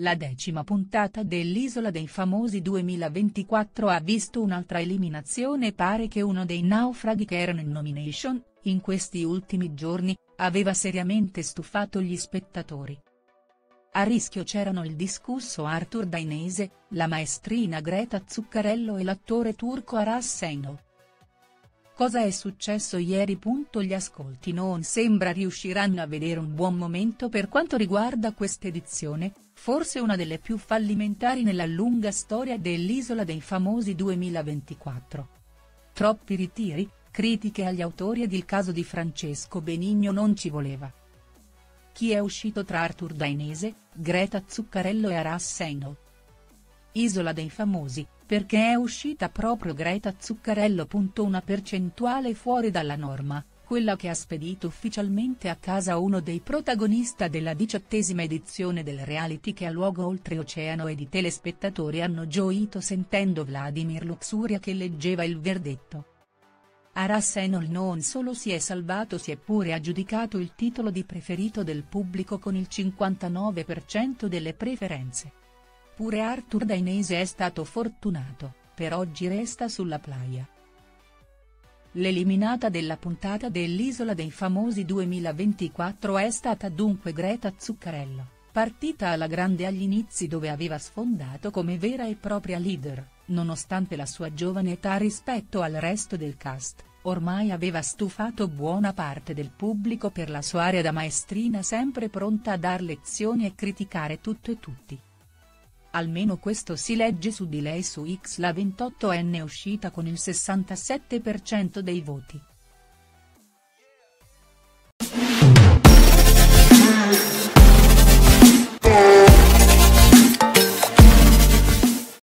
La 10ª puntata dell'Isola dei Famosi 2024 ha visto un'altra eliminazione e pare che uno dei naufraghi che erano in nomination, in questi ultimi giorni, aveva seriamente stufato gli spettatori. A rischio c'erano il discusso Arthur Dainese, la maestrina Greta Zuccarello e l'attore turco Aras Şenol. Cosa è successo ieri? Gli ascolti non sembra riusciranno a vedere un buon momento per quanto riguarda quest'edizione, forse una delle più fallimentari nella lunga storia dell'Isola dei Famosi 2024. Troppi ritiri, critiche agli autori ed il caso di Francesco Benigno non ci voleva. Chi è uscito tra Arthur Dainese, Greta Zuccarello e Aras Şenol? Isola dei Famosi, perché è uscita proprio Greta Zuccarello. Una percentuale fuori dalla norma, quella che ha spedito ufficialmente a casa uno dei protagonisti della 18ª edizione del reality che ha luogo oltreoceano ed i telespettatori hanno gioito sentendo Vladimir Luxuria che leggeva il verdetto. Aras Şenol non solo si è salvato, si è pure aggiudicato il titolo di preferito del pubblico con il 59% delle preferenze. Pure Arthur Dainese è stato fortunato, per oggi resta sulla playa. L'eliminata della puntata dell'Isola dei Famosi 2024 è stata dunque Greta Zuccarello, partita alla grande agli inizi dove aveva sfondato come vera e propria leader, nonostante la sua giovane età rispetto al resto del cast, ormai aveva stufato buona parte del pubblico per la sua aria da maestrina sempre pronta a dar lezioni e criticare tutto e tutti. Almeno questo si legge su di lei su X. La 28enne è uscita con il 67% dei voti.